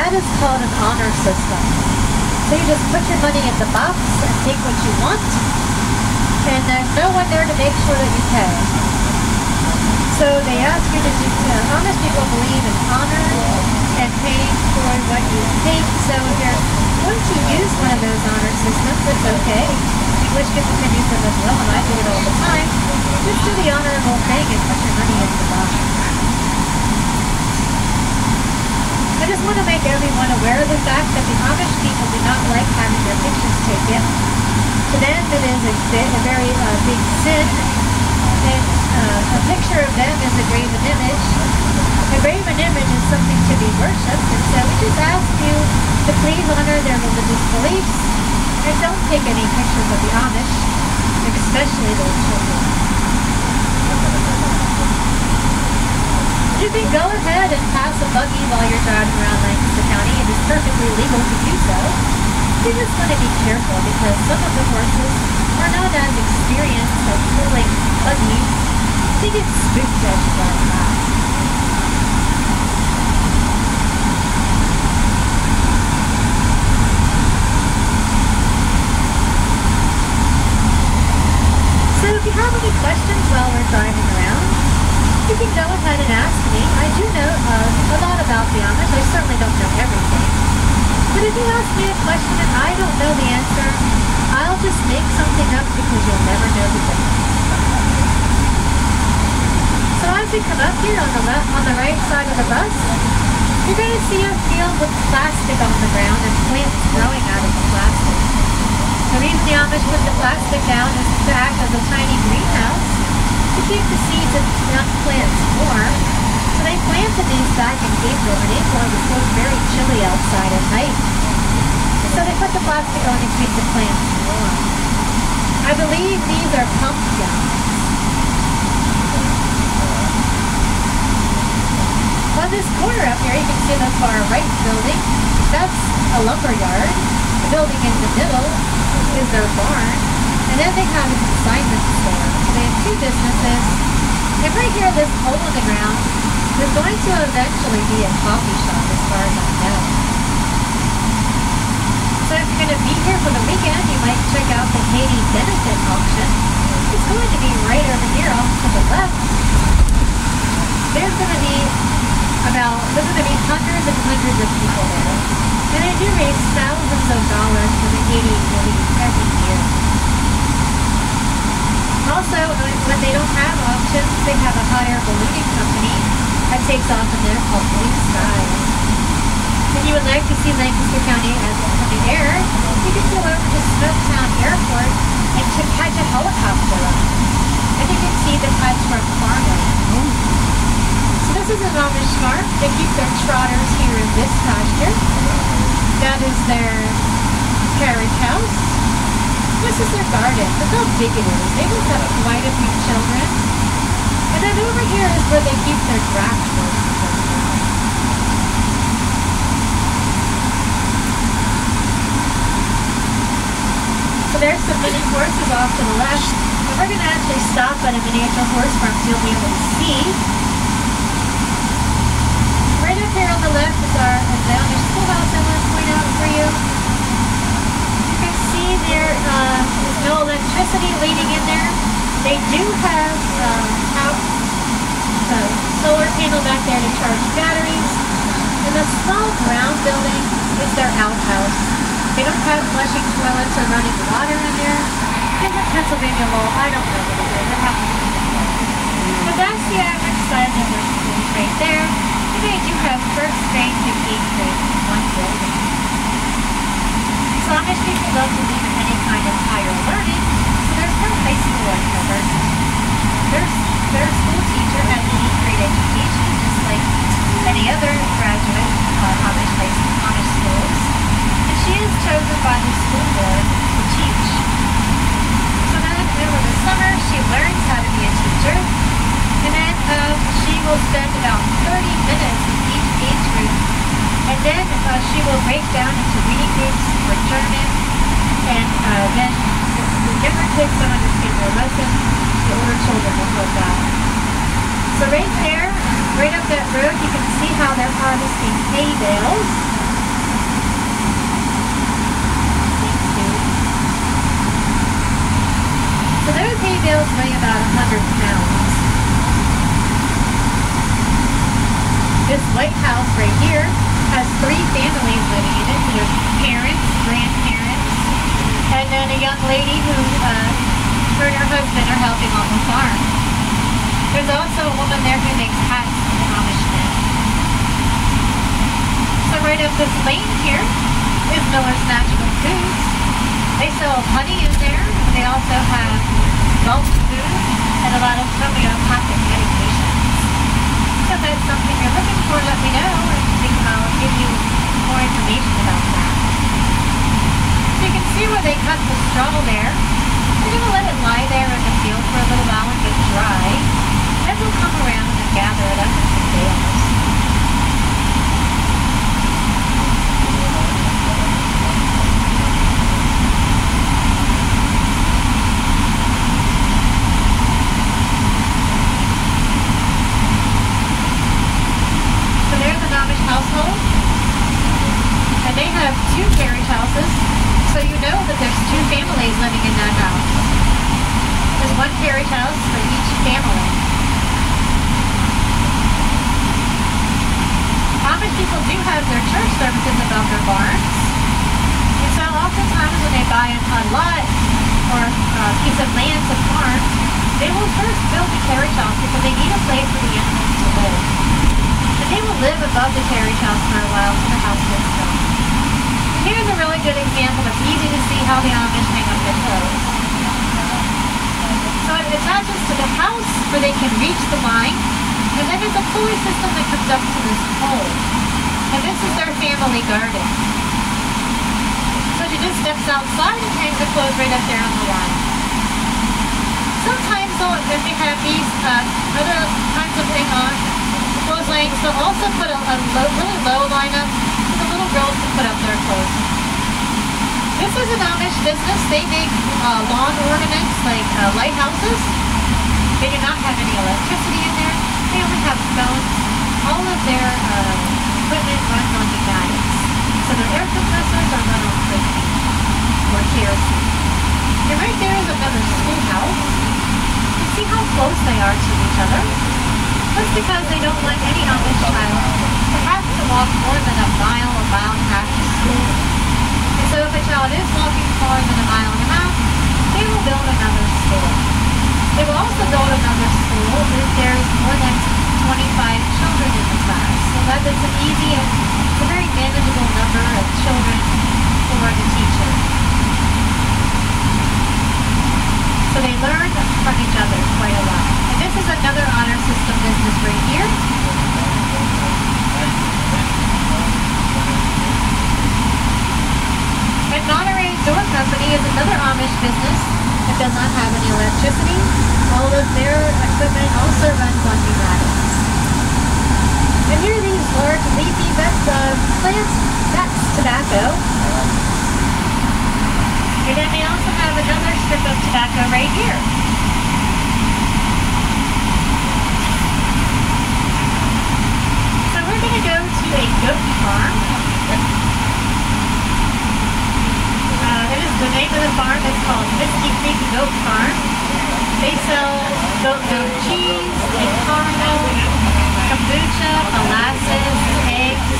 That is called an honor system. So you just put your money in the box and take what you want, and there's no one there to make sure that you pay. So they ask you to do, Amish people believe in honor and paying for what you take. So if you're going to use one of those honor systems, it's okay. English people can use them as well, and I do it all the time. Just do the honorable thing and put your money in the box. I just want to make everyone aware of the fact that the Amish people do not like having their pictures taken. To them, it is a very big sin, and a picture of them is a graven image. A graven image is something to be worshipped, and so we just ask you to please honor their religious beliefs, and don't take any pictures of the Amish, especially their children. You can go ahead and pass a buggy while you're driving around Lancaster County. It is perfectly legal to do so. You just want to be careful because some of the horses are not as experienced at pulling buggies. They get spooked as you drive by. So if you have any questions while we're driving around, you can go ahead and ask me. I do know a lot about the Amish. I certainly don't know everything. But if you ask me a question and I don't know the answer, I'll just make something up because you'll never know the difference. So as we come up here on the right side of the bus, you're going to see a field with plastic on the ground and plants growing out of the plastic. The reason the Amish put the plastic down is to act as a tiny greenhouse to keep the seeds of young plants warm. So they planted these back in April, and April was so very chilly outside at night. So they put the plastic on to keep the plants warm. I believe these are pumpkins. On this corner up here, you can see the far right building. That's a lumber yard. The building in the middle is their barn. And then they have a consignment store. So they have two businesses. And right here, this hole in the ground is going to eventually be a coffee shop as far as I know. So if you're going to be here for the weekend, you might check out the Haiti benefit auction. It's going to be right over here off to the left. There's going to be hundreds and hundreds of people there. And they do raise thousands of dollars for the Haiti relief every year. Also, when they don't have auctions, they have a hot air ballooning company that takes off in there called Blue Skies. If you would like to see Lancaster County as from the air, you can go over to Smoketown Airport and to catch a helicopter up. And you can see the cuts from farmland. So this is an Amish farm. They keep their trotters here in this pasture. That is their carriage house. This is their garden. Look how big it is. They must have quite a few children. And then over here is where they keep their draft horses. So there's some mini horses off to the left. And we're going to actually stop at a miniature horse farm so you'll be able to see. Right up here on the left is the Amish schoolhouse I want to point out for you. You can see there's no electricity leading in there. They do have a solar panel back there to charge batteries. And the small brown building is their outhouse. They don't have flushing toilets or running water in there. In the Pennsylvania law, I don't know what it is. It happens to be. But that's the average size of their schools right there. And they do have first grade to 8th grade in one building. So Amish people don't believe in any kind of higher learning, so there's no high school or university. Their school teacher has an 8th grade education, just like any other graduate Amish schools. And she is chosen by the school board to teach. So then over the summer, she learns how to be a teacher. And then she will spend about 30 minutes in each age group. And then she will break down into reading groups for German. And then the younger kids don't understand their lesson. The older children will go back. So right there, right up that road, you can see how they're harvesting hay bales. house right here has 3 families living in it. So there's parents, grandparents, and then a young lady who, her and her husband are helping on the farm. There's also a woman there who makes hats for the Amish men. So right up this lane here is Miller's Natural Foods. They sell honey in there. They also have bulk food and a lot of homeopathic medications. So if that's something you're looking for, let me know, and I'll give you more information about that. So you can see where they cut the straw there. They're going to let it lie there in the field for a little while and get dry. Then they'll come around and gather it up into bales. Household, and they have 2 carriage houses, so you know that there's 2 families living in that house. There's 1 carriage house for each family. Amish people do have their church services above their barns, and so oftentimes when they buy a lot or a piece of land to farm, they will first build a carriage house because they need a place for the animals to live. They will live above the carriage house for a while until the house gets built. Here's a really good example. It's easy to see how the Amish hang up their clothes. So it attaches to the house where they can reach the line, and then there's a pulley system that comes up to this pole. And this is their family garden. So she just steps outside and hangs the clothes right up there on the line. Sometimes though, if they have these other kinds of thing on, clotheslines, they'll also put a really low line up so the little girls can put up their clothes. This is an Amish business. They make lawn ornaments like lighthouses. They do not have any electricity in there. They only have phones. All of their equipment runs on pneumatics. So their air compressors are run on propane or kerosene. And right there is another schoolhouse. You see how close they are to each other? That's because they don't want any Amish child to have to walk more than a mile and a half to school. And so if a child is walking more than a mile and a half, they will build another school. They will also build another school if there's more than 25 children in the class. So that is an easy and it's a very manageable number of children for the teacher. So they learn from each other quite a lot. And this is another honor system business right here. And Monterey Door Company is another Amish business that does not have any electricity. All of their equipment also runs on pneumatics. And here are these large leafy plants. That's tobacco. And then they also have another strip of tobacco right here. So we're going to go to a goat farm. The name of the farm is called Whiskey Creek Goat Farm. They sell goat milk cheese, and caramel, kombucha, molasses, eggs.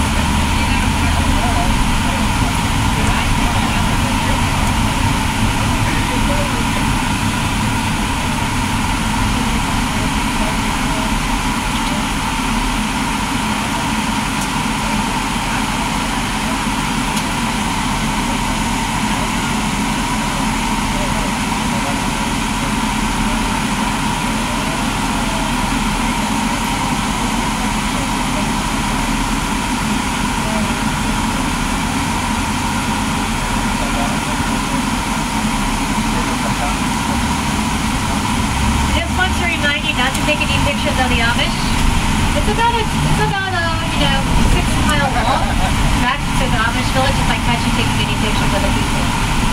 Take any pictures of the Amish. It's about a 6-mile walk back to the Amish village if I catch you taking any pictures of the people.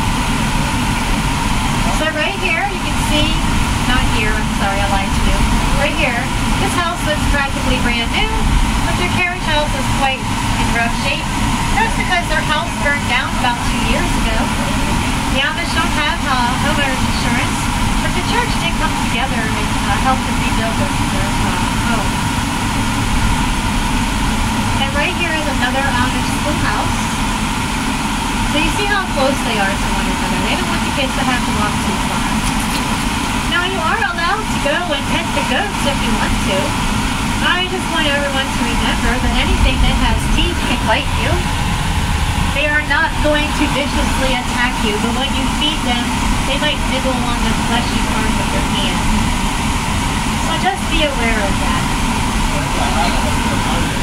So right here you can see, not here, I'm sorry, I lied to you. Right here, this house looks practically brand new, but their carriage house is quite in rough shape. That's because their house burned down about 2 years ago. The Amish don't have homeowners insurance. But the church did come together and help them rebuild their home. how close they are to one another. They don't want the kids to have to walk too far. Now, you are allowed to go and pet the goats if you want to. I just want everyone to remember that anything that has teeth can bite you. They are not going to viciously attack you, but when you feed them, they might nibble on the fleshy part of your hand. So just be aware of that.